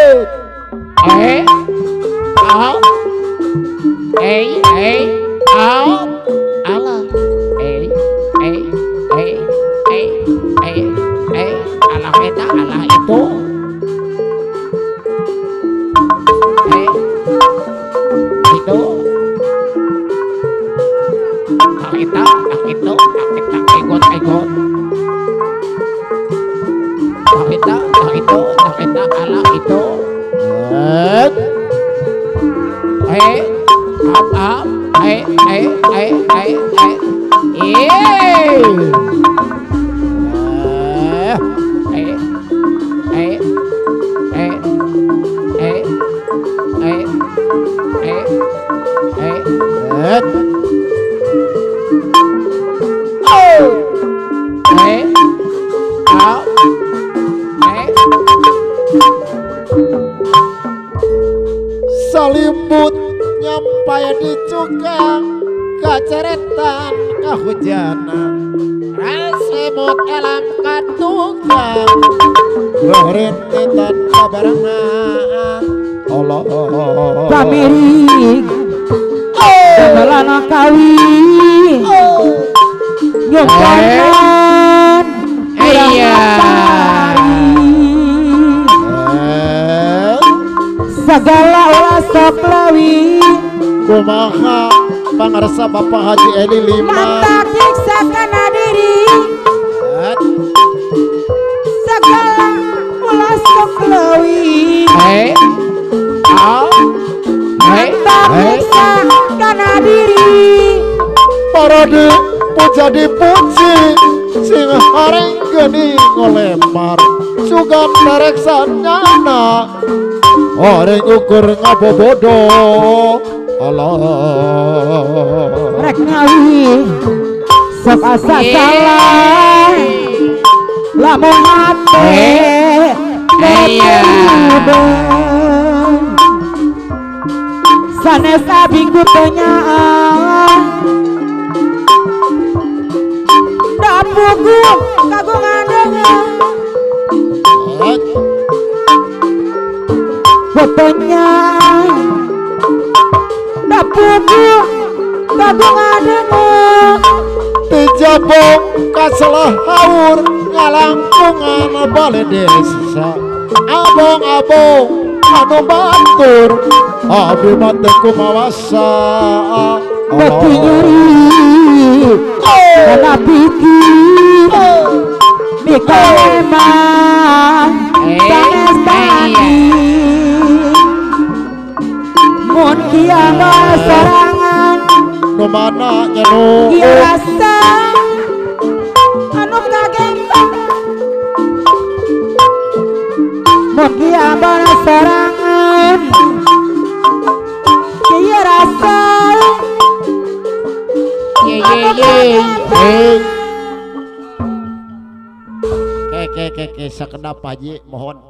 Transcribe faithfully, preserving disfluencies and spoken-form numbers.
eh au eh eh au Allah eh eh eh eh eh eh Allah eta Allah itu eh itu Allah eta Allah itu Allah eta ikut ikut Allah eta Allah itu Allah eta Allah itu eh up up eh eh eh eh eh eh eh eh eh eh eh eh oh eh up eh salimbut nyampai di cukang kaceretan kahujanan rasimut elam katukang berhentitan kabarangan Allah pamiring damelana kawin nyumpanan iya segala ulah sok lewi kumaha pangarsa Bapak Haji Eli Liman mantap nyiksa kana diri segala ulah sok lewi eh au mantap nyiksa kana diri parade puja dipuji sing hareng geni ngolemar sugan dareksana orang ukur ngabobodo Allah rek ngawi sok asa salah lamun hate iya sanes abingku tenyaan dapugu kagungan dengan fotonya dapugu kagungan dengan dijabong kasalah haur ngalangkungan bale desa abong-abong anu batur abdi mate kumawasa beti nyeri karena pikir mika emang sanes tadi mun kiamat sorangan nu mana nyenu ieu rasa anu kagempang mun kiamat sorangan ieu rasa ye ye ye ke ke ke ke sakedap Haji mohon